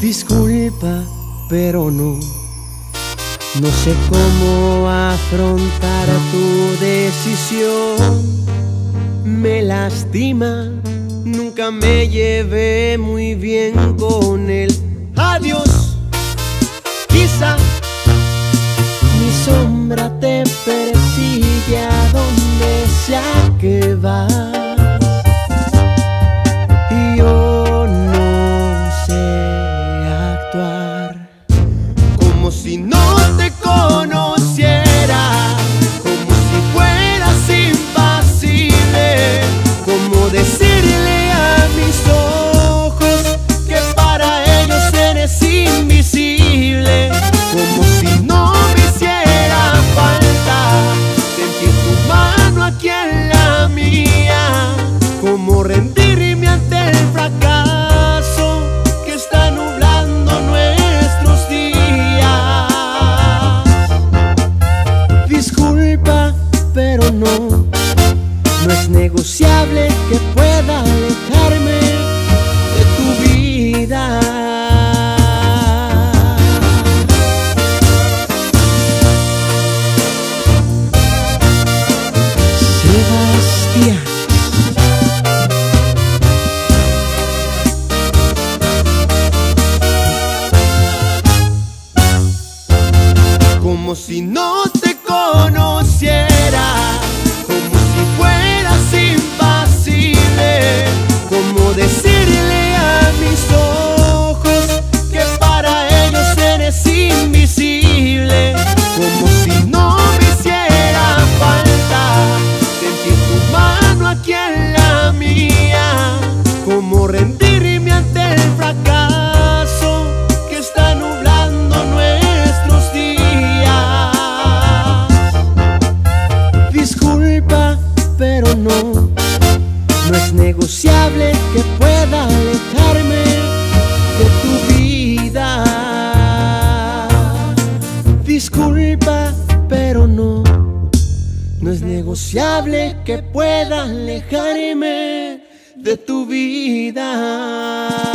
Disculpa, pero no sé cómo afrontar tu decisión. Me lastima, nunca me llevé muy bien con él. Adiós, quizá mi sombra te persigue a donde sea que vas. Y yo no sé actuar como si no te conociera, como si fueras impasible, como decirle a mis ojos que para ellos eres invisible, como si no me hiciera falta sentir tu mano aquí en la mía, como rendirme ante el fracaso que está nublando nuestros días. Disculpa, pero no es negociable que pueda alejarme de tu vida. Sebastián. Como si no te conociera, como si fueras impasible, como decirle a mis ojos que para ellos eres invisible, como si no me hiciera falta sentir tu mano aquí en la mía, como rendirme ante el fracaso que está nublando nuestros días. Disculpa, pero no es negociable que pueda alejarme de tu vida. Disculpa, pero no es negociable que pueda alejarme de tu vida.